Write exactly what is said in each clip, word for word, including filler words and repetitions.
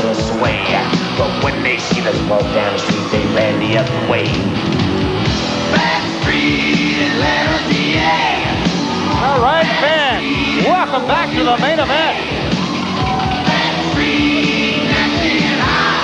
little sway. But when they see the smoke down the street, they ran the other way. Back Street Atlanta, P A. All right, fans, welcome back to the main event. Back Street, acting high.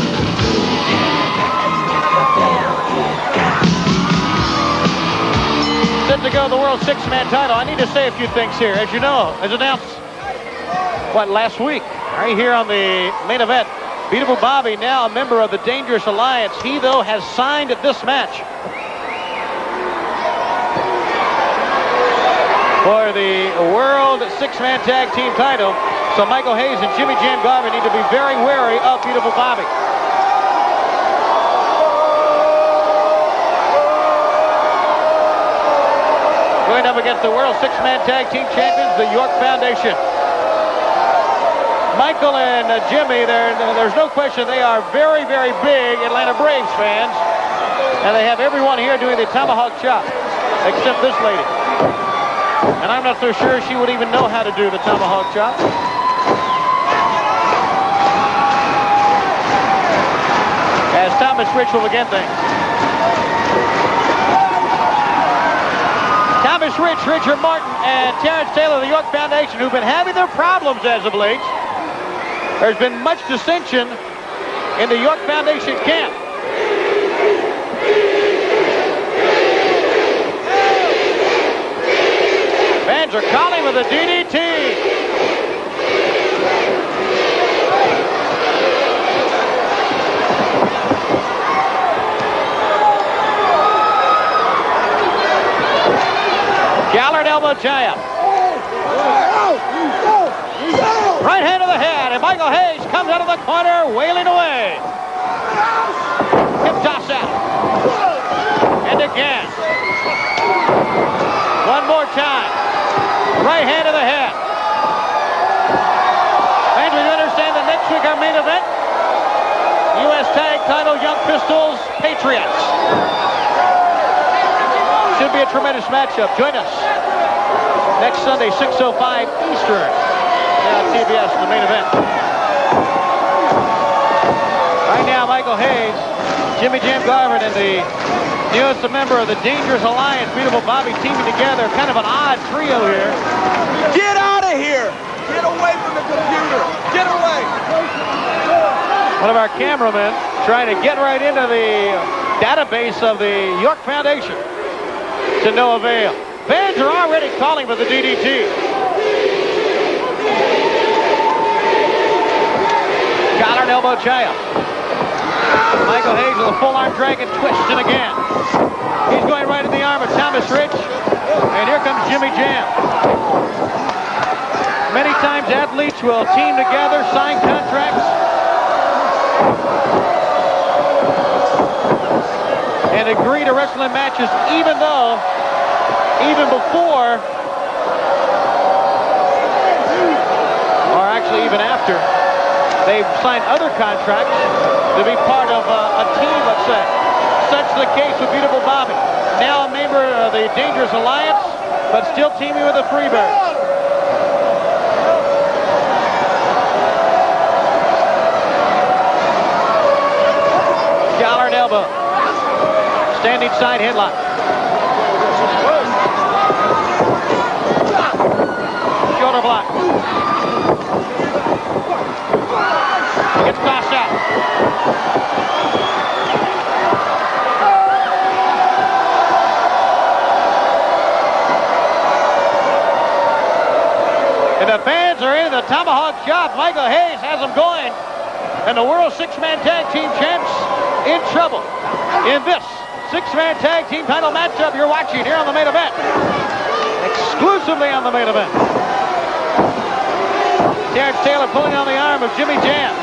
Set to go the world six-man title. I need to say a few things here. As you know, as announced, what, last week, right here on the main event, Beautiful Bobby, now a member of the Dangerous Alliance. He, though, has signed this match for the World Six-Man Tag Team title. So Michael Hayes and Jimmy Jam Garvin need to be very wary of Beautiful Bobby. Going up against the World Six-Man Tag Team Champions, the York Foundation. Michael and uh, Jimmy, there's no question they are very, very big Atlanta Braves fans. And they have everyone here doing the tomahawk chop, except this lady. And I'm not so sure she would even know how to do the tomahawk chop. As Thomas Rich will begin things. Thomas Rich, Richard Martin, and Terrence Taylor of the York Foundation, who've been having their problems as of late. There's been much dissension in the York Foundation camp. Fans are calling with a D D T. Gallard elbow tie-up. Right hand to the head, and Michael Hayes comes out of the corner, wailing away. Hip toss out. And again. One more time. Right hand to the head. And we understand that next week our main event, U S Tag Title, Young Pistols, Patriots. Should be a tremendous matchup. Join us next Sunday, six oh five Eastern. On T B S, the main event. Right now, Michael Hayes, Jimmy Jam Garvin, and the newest member of the Dangerous Alliance, Beautiful Bobby, teaming together. Kind of an odd trio here. Get out of here! Get away from the computer! Get away! One of our cameramen trying to get right into the database of the York Foundation. To no avail. Fans are already calling for the D D T. Collar and elbow tie-up. Michael Hayes with a full arm dragon twist, and again. He's going right in the arm of Thomas Rich. And here comes Jimmy Jam. Many times athletes will team together, sign contracts, and agree to wrestling matches even though, even before, or actually even after, they've signed other contracts to be part of uh, a team, let's say. Such the case with Beautiful Bobby. Now a member of the Dangerous Alliance, but still teaming with the Freebirds. Collar and elbow. Standing side headlock. Shoulder block. Gets tossed out. And the fans are in the tomahawk chop. Michael Hayes has them going. And the World Six-Man Tag Team Champs in trouble in this six-man tag team title matchup you're watching here on the main event. Exclusively on the main event. Terrence Taylor pulling on the arm of Jimmy Jam.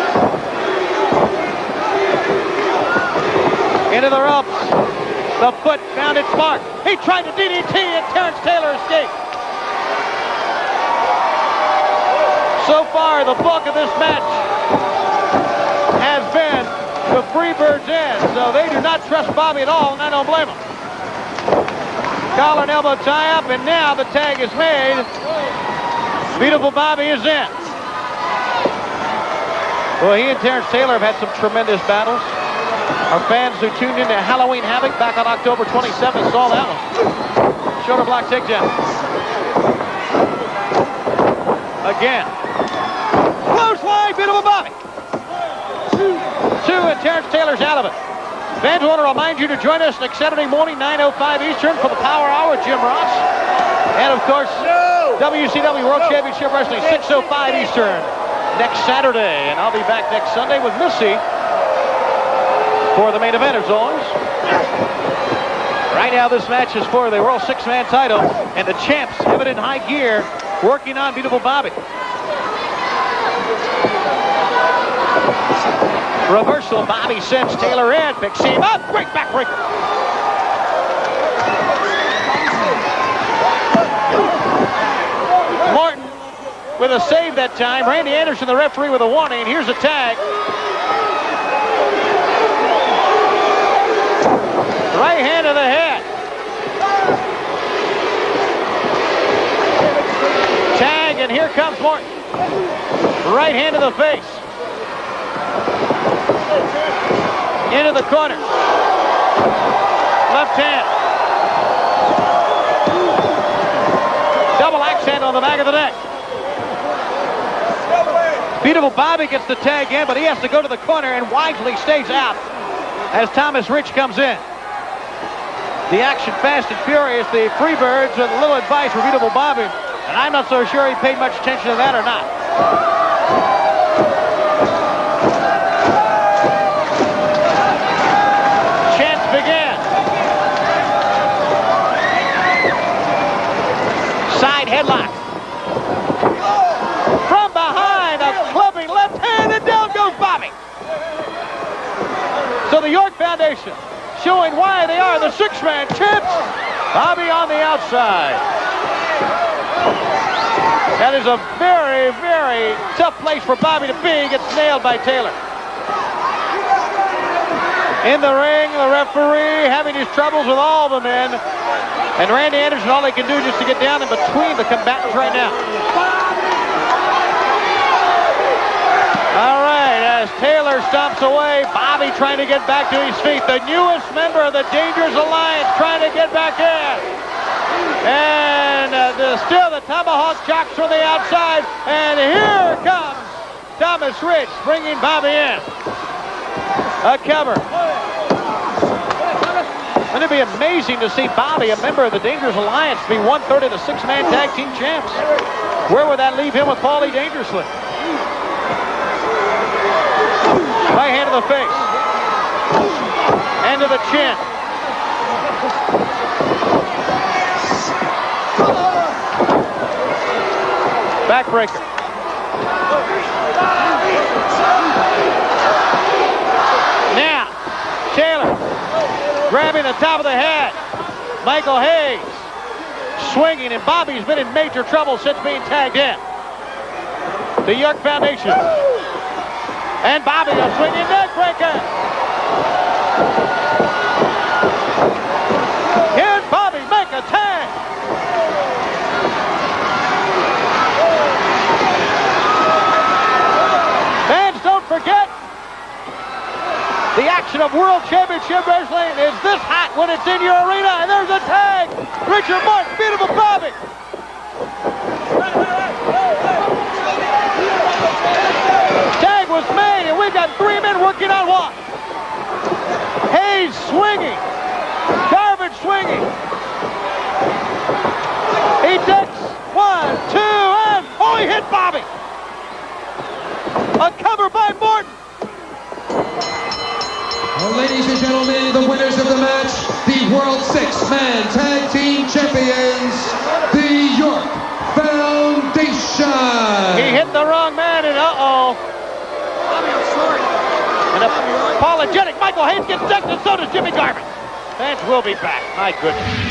Into the ropes. The foot found its mark. He tried to D D T and Terrence Taylor escaped. So far, the bulk of this match has been the Freebirds in, so they do not trust Bobby at all, and I don't blame them. Collar and elbow tie-up, and now the tag is made. Beautiful Bobby is in. Well, he and Terrence Taylor have had some tremendous battles. Our fans who tuned into Halloween Havoc back on October twenty-seventh saw that one. Shoulder block takedown. Again. Close line, bit of a Bobby. Two, and Terrence Taylor's out of it. Fans, want to remind you to join us next Saturday morning, nine oh five Eastern, for the Power Hour with Jim Ross. And, of course, no. W C W World no. Championship Wrestling, six oh five Eastern, next Saturday. And I'll be back next Sunday with Missy for the main event, as always. Right now, this match is for the World Six-Man title, and the champs have it in high gear, working on Beautiful Bobby. Reversal, Bobby sends Taylor in, picks him up, great backbreaker. Martin with a save that time. Randy Anderson, the referee, with a warning. Here's a tag. Right hand to the head. Tag, and here comes Martin. Right hand to the face. Into the corner. Left hand. Double axe hand on the back of the neck. Beautiful Bobby gets the tag in, but he has to go to the corner and wisely stays out as Thomas Rich comes in. The action fast and furious. The Freebirds with a little advice for Beautiful Bobby, and I'm not so sure he paid much attention to that or not. Chance began. Side headlock. From behind, a clubbing left hand, and down goes Bobby. So the York Foundation showing why they are the six-man champs. Bobby on the outside. That is a very, very tough place for Bobby to be. Gets nailed by Taylor. In the ring, the referee having his troubles with all the men. And Randy Anderson, all he can do just to get down in between the combatants right now. All right, as Taylor stomps away, Bobby trying to get back to his feet. The newest member of the Dangerous Alliance trying to get back in. And uh, the, still the tomahawk chocks from the outside. And here comes Thomas Rich bringing Bobby in. A cover. Wouldn't it be amazing to see Bobby, a member of the Dangerous Alliance, be one-third of the six-man tag team champs? Where would that leave him with Paulie Dangerously? Right hand to the face. And to the chin. Backbreaker. Now, Taylor grabbing the top of the head. Michael Hayes swinging, and Bobby's been in major trouble since being tagged in. The York Foundation. And Bobby a swinging neck breaker. Can Bobby make a tag? Fans, don't forget, the action of World Championship Wrestling is this hot when it's in your arena. And there's a tag. Richard Martin, Beautiful Bobby. Tag was made, and we've got three men working on one. Hayes swinging. Garbage swinging. He takes one, two, and oh, he hit Bobby. A cover by Morton. Well, ladies and gentlemen, the winners of the match, the World Six-Man Tag Team Champions, the York Foundation. He hit the wrong man, and uh-oh. An apologetic Michael Hayes gets decked, and so does Jimmy Garvin. Fans will be back. My goodness.